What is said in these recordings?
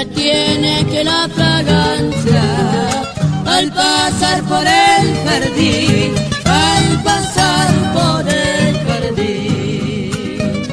que tiene que la fragancia al pasar por el jardín, al pasar por el jardín,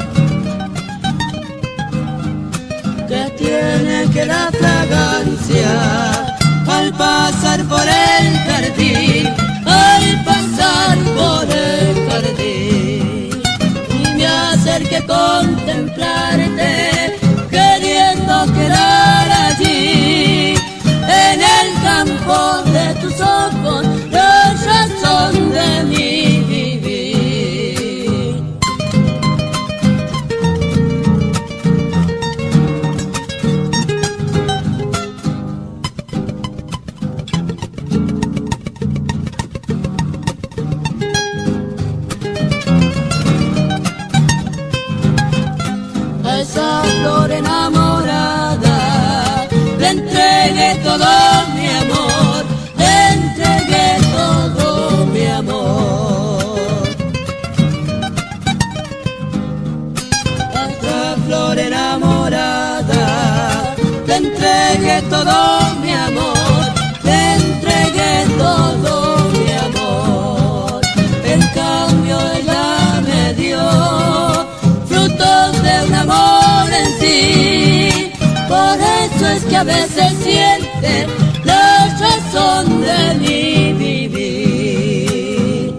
que tiene que la fragancia al pasar por el jardín, al pasar por el jardín, y me acerqué a contemplarte, queriendo quedar allí, en el campo de tus ojos, la razón de mi vivir. A esa flor enamorada le entregué todo mi amor, le entregué todo mi amor. A esa flor enamorada le entregué todo mi amor, le entregué todo mi amor. En cambio ella me dio frutos de un amor en sí, por eso es que a veces siente la razón de mi vivir.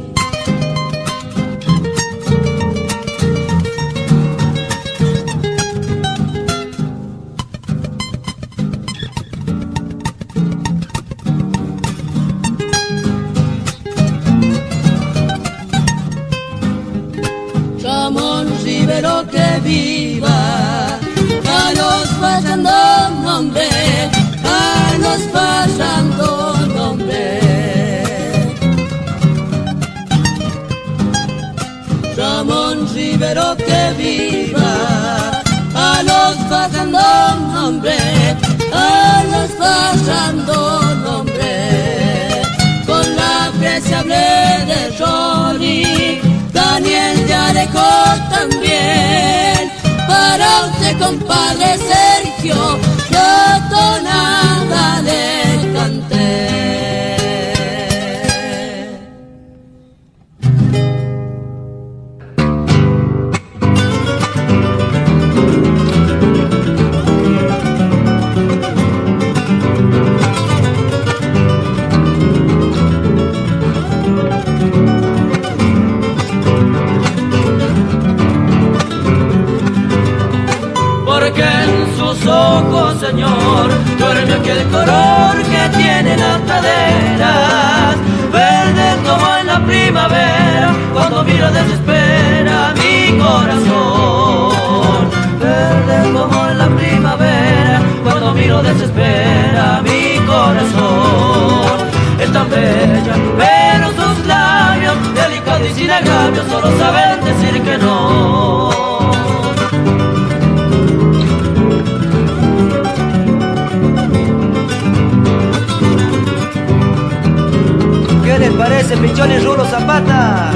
Ramón Rivero que viva, a los fallando nombre, a los fallando nombre. Ramón Rivero que viva, a los fallando nombre, a los fallando nombre. Con la apreciable de Ronnie, Daniel ya dejó también para usted, compadre Sergio, la tonada le canté. Porque en sus ojos, Señor, duerme aquel color que tiene las praderas, verde como en la primavera, cuando miro desespera mi corazón. Verde como en la primavera, cuando miro desespera mi corazón. Es tan bella, pero sus labios, delicados y sin agravios, solo saben decir que no. ¿Qué les parece, Pichón y Rulo Zapata?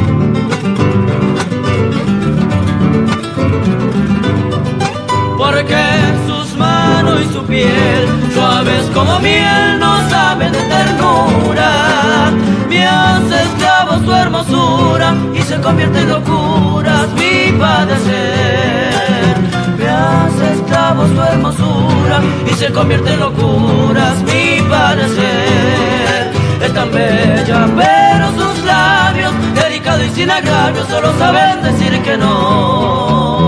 Porque sus manos y su piel, suaves como miel, no saben de ternura. Me hace esclavo su hermosura y se convierte en locuras mi padecer. Me hace esclavo su hermosura y se convierte en locuras mi padecer. Es tan bella, pero sus labios, delicados y sin agravios, solo saben decir que no.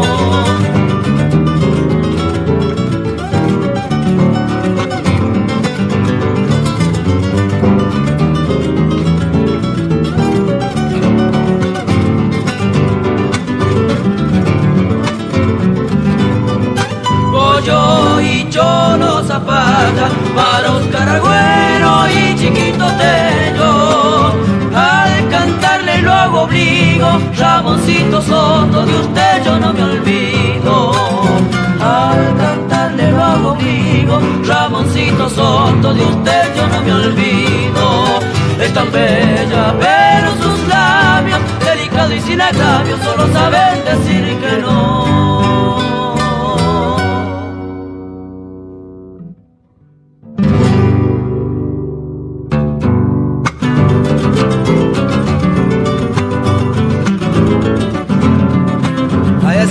Pollo y Cholo Zapata, para Oscar Agüero y Chiquito Tello, al cantarle lo hago obligo, Ramoncito Soto, de usted yo no me olvido. Al cantarle lo hago obligo, Ramoncito Soto, de usted yo no me olvido. Es tan bella, pero sus labios, delicados y sin agravios, solo saben decir que no.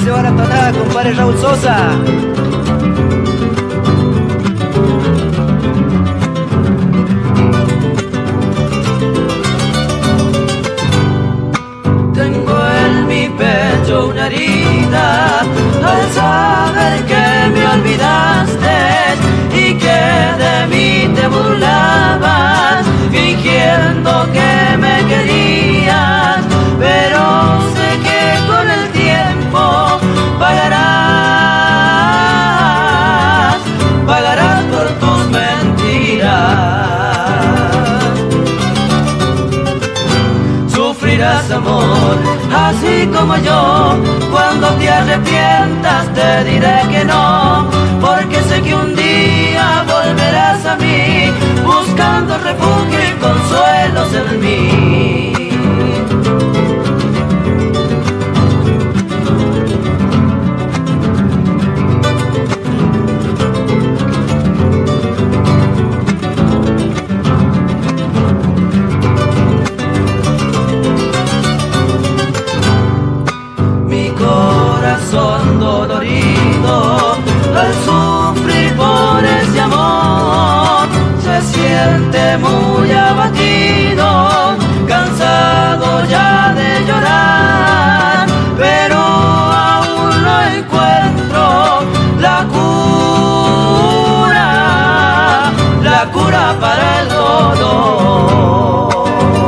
se va la tonada, compadre Raúl Sosa. Tengo en mi pecho una herida al saber que me olvidaste y que de mí te burlabas, fingiendo que me querías, pero sé que con el tiempo pagarás por tus mentiras. Sufrirás amor, así como yo. Cuando te arrepientas te diré que no, porque sé que un día volverás a mí, buscando refugio y consuelos en mí. Dolorido al sufrir por ese amor, se siente muy abatido, cansado ya de llorar, pero aún no encuentro la cura para el dolor.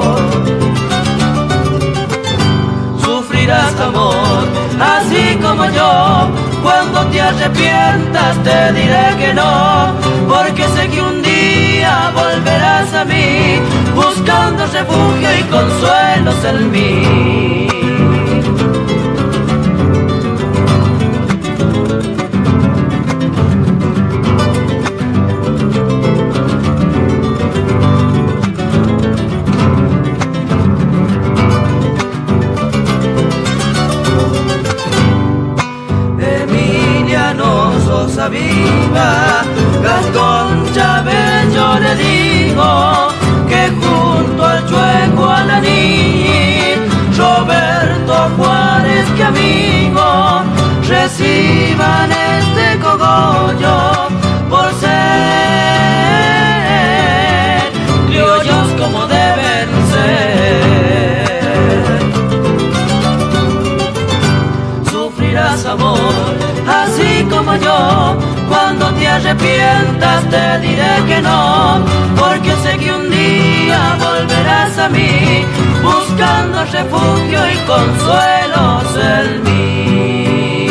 Sufrirás amor, así como yo. Cuando te arrepientas te diré que no, porque sé que un día volverás a mí, buscando refugio y consuelos en mí. Viva, Gastón Chávez, yo le digo que junto al Chueco Alaní, Roberto Juárez, que amigo, reciban este cogollo por ser criollos como deben ser. Sufrirás amor, así como yo. Cuando te arrepientas te diré que no, porque sé que un día volverás a mí, buscando refugio y consuelos en mí.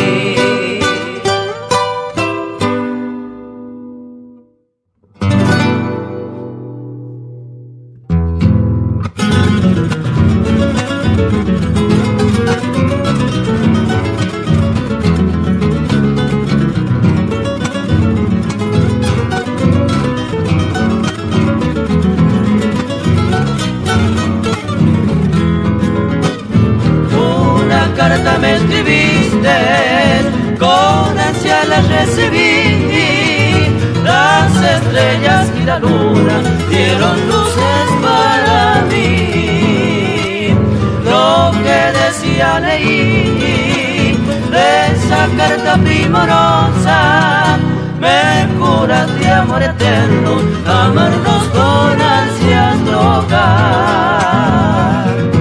Me escribiste, con ansia la recibí, las estrellas y la luna dieron luces para mí. Lo que decía leí de esa carta primorosa, me juras de amor eterno, amarnos con ansias locas.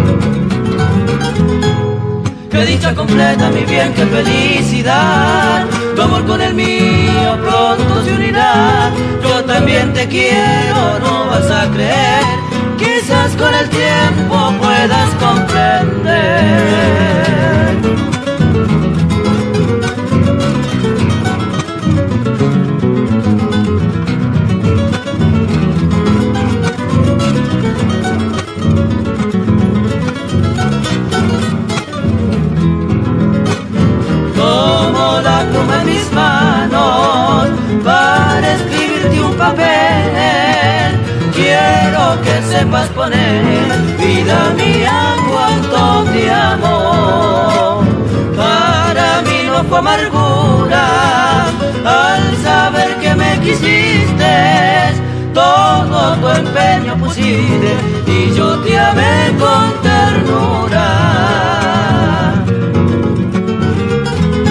Qué dicha completa, mi bien, qué felicidad. Tu amor con el mío pronto se unirá. Yo también te quiero, no vas a creer. Quizás con el tiempo puedas comprender. Para escribirte un papel, quiero que sepas poner, vida mía, cuánto te amo. Para mí no fue amargura al saber que me quisiste, todo tu empeño pusiste y yo te amé con ternura.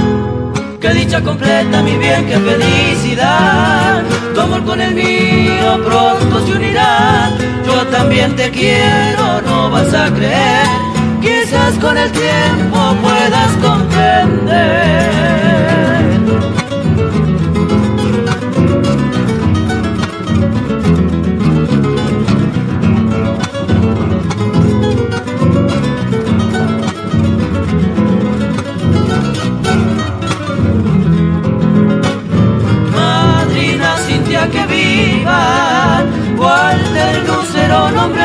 dicha completa, mi bien, qué felicidad. Tu amor con el mío pronto se unirá. Yo también te quiero, no vas a creer. Quizás con el tiempo puedas comprender. Que viva Walter Lucero nombre,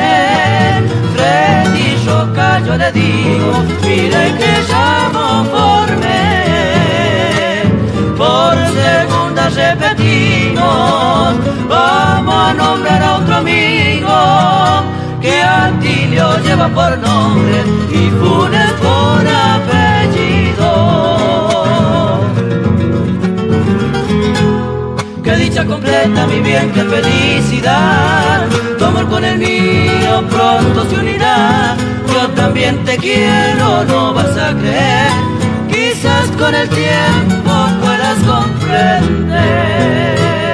Freddy Yoka yo le digo, mire que llamo formé. Por segunda repetimos, vamos a nombrar a otro amigo que Atilio lleva por nombre y Funes por apellido. Qué dicha completa, mi bien, qué felicidad. Tu amor con el mío pronto se unirá. Yo también te quiero, no vas a creer. Quizás con el tiempo puedas comprender.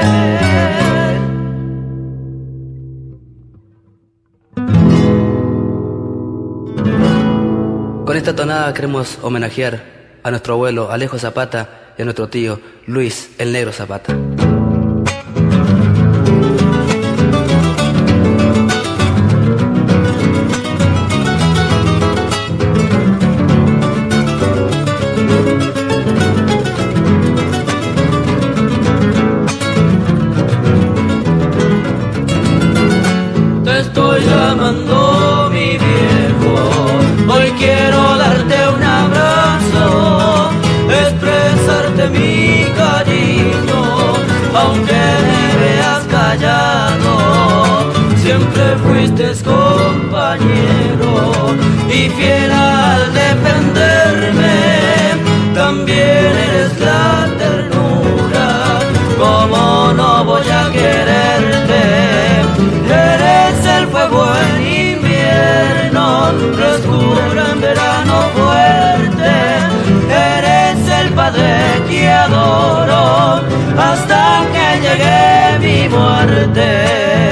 Con esta tonada queremos homenajear a nuestro abuelo Alejo Zapata y a nuestro tío Luis el Negro Zapata. Te estoy llamando, mi viejo, hoy quiero darte un abrazo, expresarte mi cariño, aunque me veas callado, siempre fuiste compañero y fiel al defenderme, también eres la ternura, como no voy a quererte. Eres el fuego en invierno, frescura en verano fuerte. Eres el padre que adoro hasta que llegue mi muerte.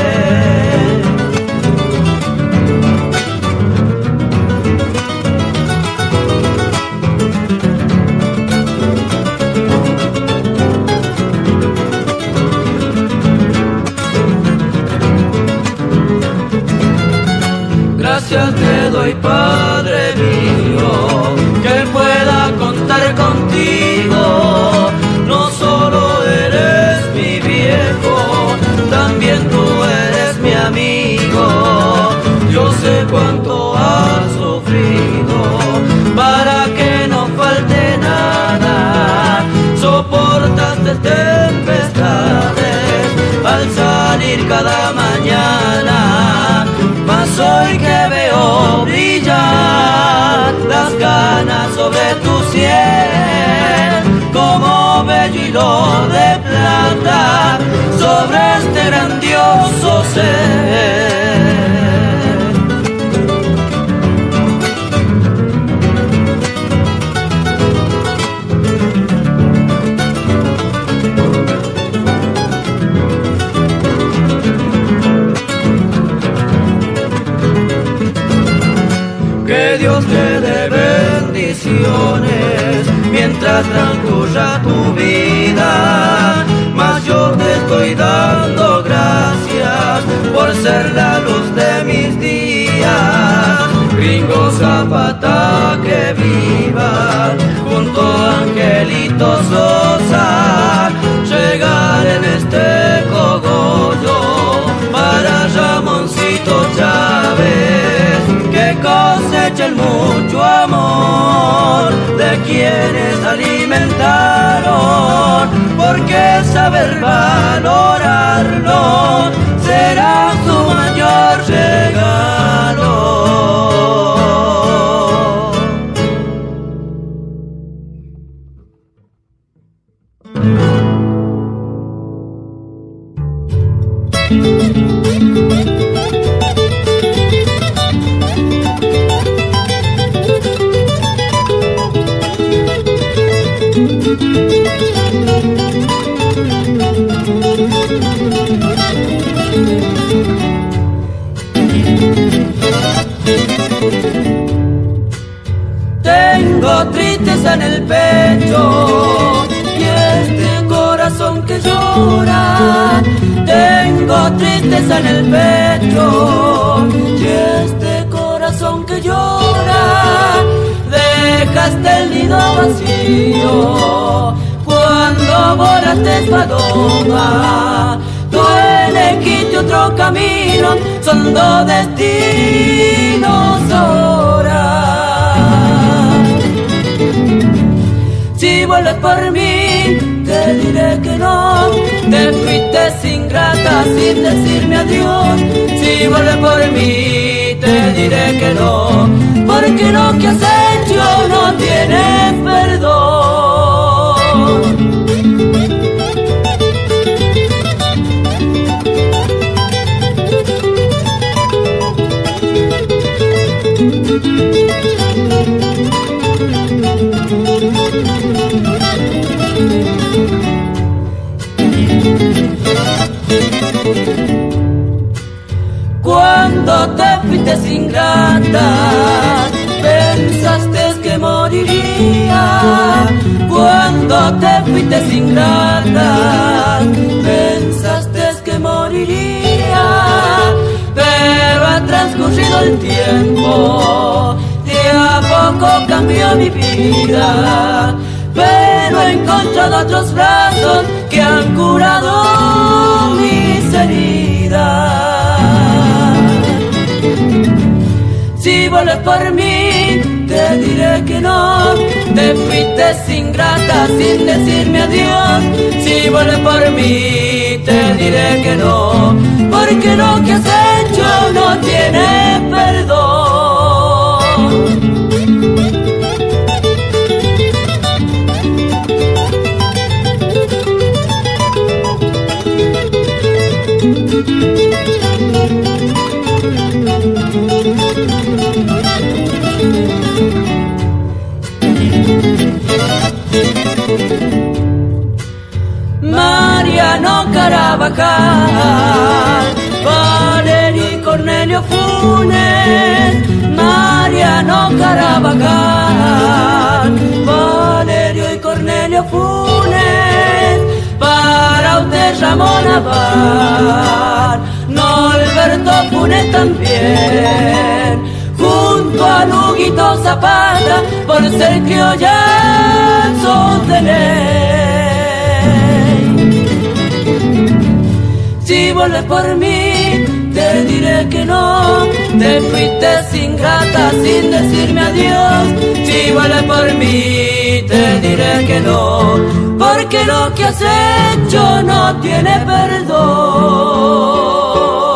Gracias te doy, Padre mío, que pueda contar contigo. No solo eres mi viejo, también tú eres mi amigo. Yo sé cuánto has sufrido para que no falte nada. Soportaste tempestades al salir cada mañana. Mas hoy que veo brillar las canas sobre tu sien, como bello hilo de plata sobre este grandioso ser. Que Dios te dé bendiciones mientras transcurra tu vida. Mas yo te estoy dando gracias por ser la luz de mis días. Gringo Zapata, que viva junto a Angelito Sosa. Llegar en este cogollo para Ramoncito Chávez, que coseche el mucho amor de quienes alimentaron, porque saber valorarlo será su mayor regalo. tristeza en el pecho y este corazón que llora. Tengo tristeza en el pecho y este corazón que llora. Dejaste el nido vacío cuando volaste paloma. Tú elegiste otro camino, son dos destinos ahora. Si vuelves por mí, te diré que no. Te fuiste ingrata sin decirme adiós. Si vuelves por mí, te diré que no, porque lo que has hecho no tiene perdón. Cuando te fuiste ingrata, pensaste que moriría. Cuando te fuiste ingrata, pensaste que moriría. Pero ha transcurrido el tiempo, de a poco cambió mi vida. Pero he encontrado otros brazos que han curado mis heridas. Si vuelves por mí, te diré que no. Te fuiste ingrata sin decirme adiós. Si vuelves por mí, te diré que no, porque lo que has hecho no tiene perdón. Mariano Carabajal, Valerio y Cornelio Funes. Mariano Carabajal, Valerio y Cornelio Funes. Para usted Ramón Abad, Norberto Funes también, junto a Luguito Zapata, por ser criollazos de ley. Si vuelves por mí, te diré que no. Te fuiste ingrata sin decirme adiós. Si vuelves por mí, te diré que no, porque lo que has hecho no tiene perdón.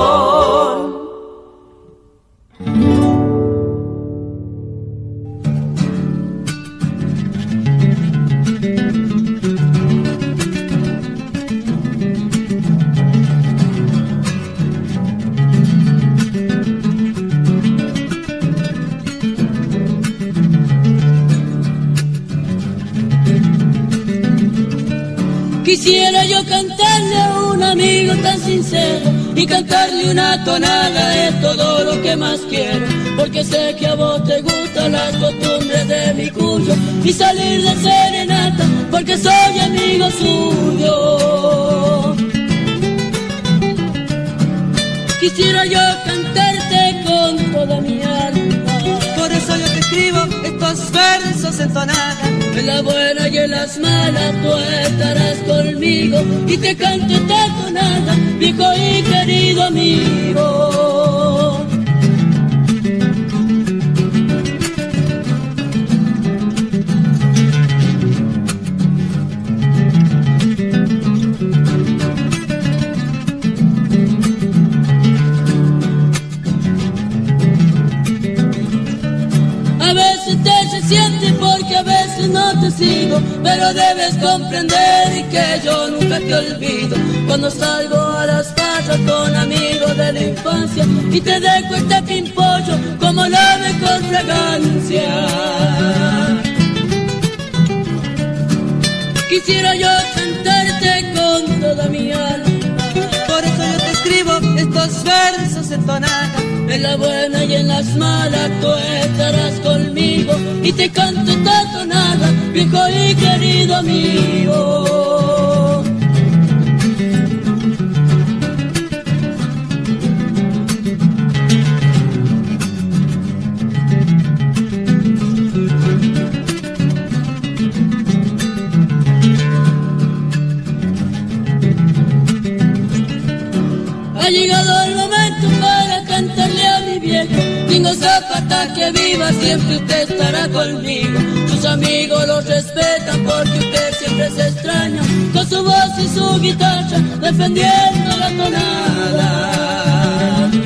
Quisiera yo cantarle a un amigo tan sincero y cantarle una tonada, es todo lo que más quiero, porque sé que a vos te gustan las costumbres de mi cuyo y salir de serenata, porque soy amigo suyo. Quisiera yo cantarte con toda mi alma, por eso yo te escribo estos versos en tonada. En la buena y en las malas tú estarás conmigo y te canto esta tonada, viejo y querido amigo. A veces te resientes porque a veces no te sigo, pero debes comprender que yo nunca te olvido. Cuando salgo a las farras con amigos de la infancia y te dejo este pimpollo como lave con fragancia. Quisiera yo cantarte con toda mi alma, por eso yo te escribo estos versos en tonada. En la buena y en las malas tú estarás conmigo y te canto esta tonada, y querido amigo. Ha llegado el momento para cantarle a mi viejo Tingo Zapata, que viva siempre, usted estará conmigo. Sus amigos lo respetan porque usted siempre se extraña, con su voz y su guitarra defendiendo la tonada.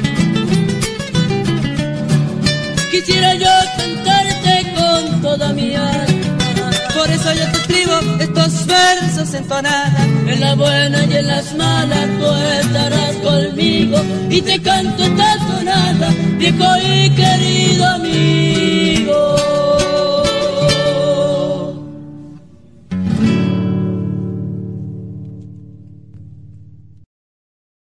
Quisiera yo cantarte con toda mi alma, por eso yo te escribo estos versos en tonada. En la buena y en las malas tú estarás conmigo, y te canto esta tonada, viejo y querido amigo.